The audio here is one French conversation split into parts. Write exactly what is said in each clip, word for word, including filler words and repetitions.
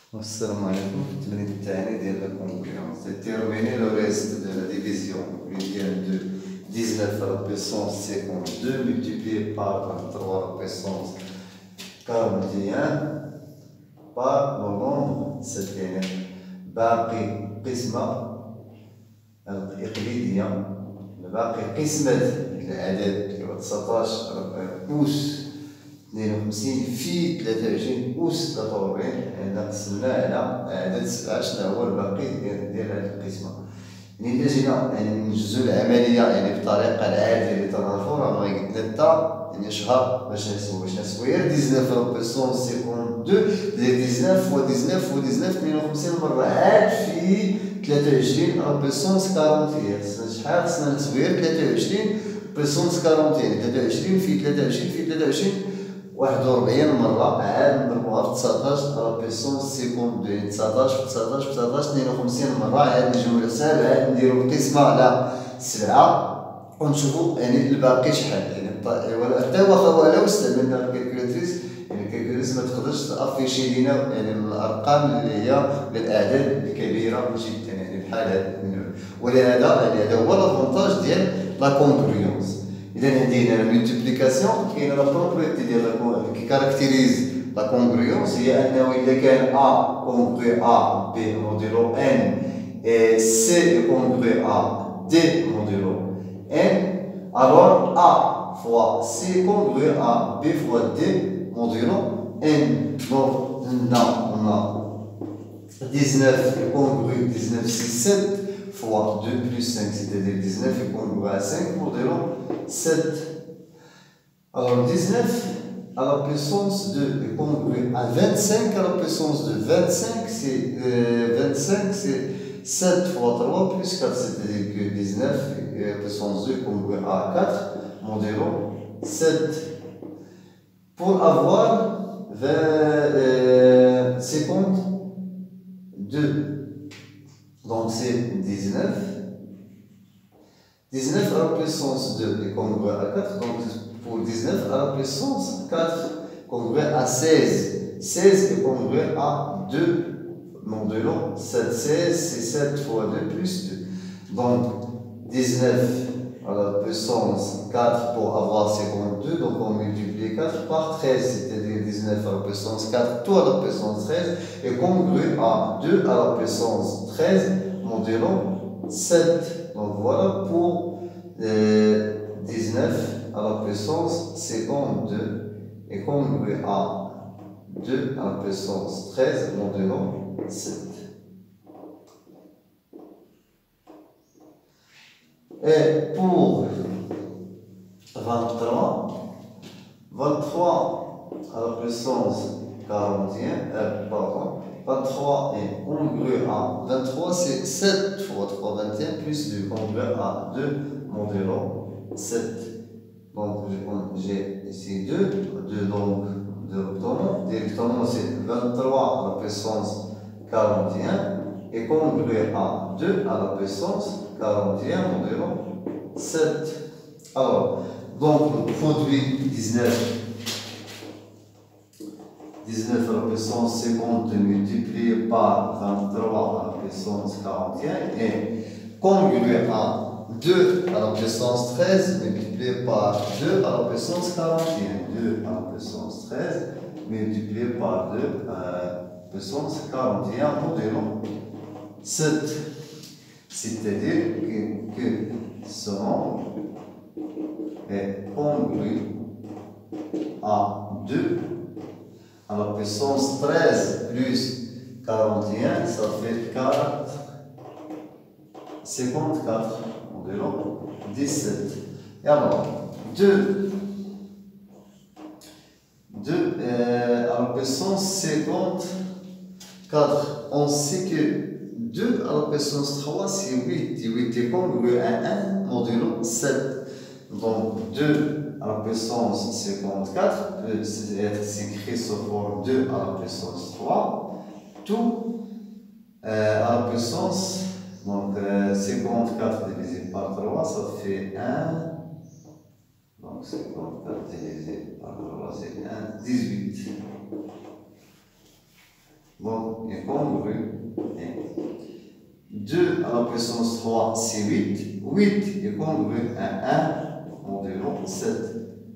السلام عليكم. التمرين الثاني ديال لا كونكورونس déterminer le reste de la division qui vient de dix-neuf à la puissance cinquante-deux multiplié par vingt-trois à la puissance quarante et un par le nombre سدينا باقي قسمة إقليدية باقي قسمة العدد اللي هو تسعطاش أس اثنين وخمسين في ثلاثة وعشرين أس ثلاثة وأربعين، حنا قسمناه على عدد سبعة. شنو هو الباقي ديال ديال هاد القسمة؟ يعني إلا جينا يعني نجزو العملية يعني بالطريقة العادية اللي تنعرفو راه غيقد لنا يعني شهر باش نحسبو باش نحسبو غير ديزناف على بويسونس سيكون دو ديال ديزناف فوا ديزناف فوا ديزناف ثمانية وخمسين مرة عاد في ثلاثة وعشرين على بويسونس كارونتيان. خصنا شحال خصنا نحسبو غير ثلاثة وعشرين بويسونس كارونتيان، ثلاثة وعشرين في ثلاثة وعشرين في ثلاثة وعشرين واحد وربعين مرة عاد نضربوها في تسعطاش على بويسونس سيكون دو، يعني تسعطاش في تسعطاش في تسعطاش اثنين وخمسين مرة عاد نجيو للحساب عاد نديرو القسمة على سبعة ونشوفو يعني الباقي شحال. يعني حتى واخا لو استعملنا الكالكولاتريس يعني الكالكولاتريس متقدرش تافيشي لينا يعني الارقام اللي هي بالاعداد الكبيرة جدا يعني بحال هاد، ولهذا يعني هذا هو لافونتاج ديال لا كونغريونس. إذا عندنا لا مولتيبليكاسيون كاينه لا بروبريتي ديال كي كاركتيريز لا كونغريونس هي انه اذا كان ا كونغري ا بي موديلو ان et C est congrué à D modulo N, alors A fois C est congrué à B fois D modulo N. Donc, là, on a dix-neuf est congrué dix-neuf, six, sept fois deux plus cinq, c'est-à-dire dix-neuf est congrué à cinq modulo sept. Alors, dix-neuf à la puissance de est congrué à vingt-cinq à la puissance de vingt-cinq, c'est euh, vingt-cinq, c'est sept fois trois plus quatre, c'est-à-dire que dix-neuf euh, puissance deux congrué à quatre, modulo sept. Pour avoir vingt, euh, cinquante-deux, donc c'est dix-neuf. dix-neuf à la puissance deux est congrué à quatre, donc pour dix-neuf à la puissance quatre congrué à seize. seize est congrué à deux. Modulo sept, seize, c'est sept fois deux plus deux. Donc, dix-neuf à la puissance quatre pour avoir cinquante-deux. Donc, on multiplie quatre par treize, c'est-à-dire dix-neuf à la puissance quatre, tout à la puissance treize, est congrué à deux à la puissance treize, modulo sept. Donc, voilà pour euh, dix-neuf à la puissance cinquante-deux est congrué à deux à la puissance treize, modulo sept. Et pour vingt-trois, vingt-trois à la puissance quarante et un, euh, pardon, vingt-trois est congrué à vingt-trois, c'est sept fois trois, vingt et un plus deux, congrué à deux, modulo sept. Donc j'ai ici deux, deux donc de rectangle, directement c'est vingt-trois à la puissance quarante et un est congrué à deux à la puissance quarante et un modulo sept. Alors, donc le produit dix-neuf, dix-neuf à la puissance cinquante-deux multiplié par vingt-trois à la puissance quarante et un est congrué à deux à la puissance treize multiplié par deux à la puissance quarante et un. deux à la puissance treize multiplié par deux à la puissance quarante et un modulo sept. C'est-à-dire que, que ce nombre est congru à deux à la puissance treize plus quarante et un, ça fait quatre, cinquante-quatre, modulo dix-sept. Et alors, deux, deux euh, à la puissance cinquante-quatre, on sait que deux à la puissance trois, c'est huit. Et huit est congrué à un, modulo sept. Donc, deux à la puissance cinquante-quatre peut être écrit sous forme deux à la puissance trois. Tout euh, à la puissance, donc euh, cinquante-quatre divisé par trois, ça fait un. Donc, cinquante-quatre divisé par trois, c'est un, dix-huit. Donc, incongru. deux à la puissance trois, c'est huit. huit incongru à un modulo sept.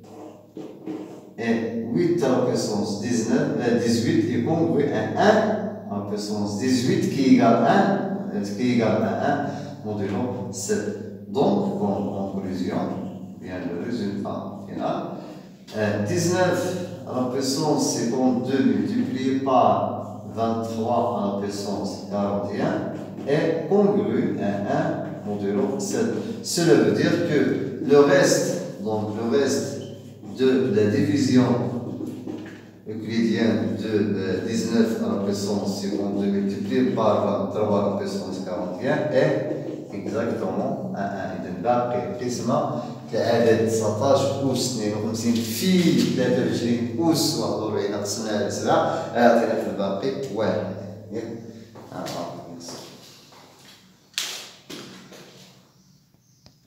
Et huit à la puissance dix-neuf, dix-huit incongru à un à la puissance dix-huit qui égale un, qui égale à un modulo sept. Donc, en conclusion, bien le résultat final. Euh, dix-neuf à la puissance cinquante-deux multiplié par vingt-trois à la puissance quarante et un est congru à un modulo sept. Cela veut dire que le reste, donc le reste de la division euclidienne de euh, dix-neuf à la puissance cinquante-deux multiplié par vingt-trois à la puissance quarante et un est exactement à un. إذا باقي القسمة كعدد تسعطاش أس اثنين وخمسين في ثلاثة وعشرين أس واحد وأربعين قسمناها على سبعة يعطينا في الباقي واحد.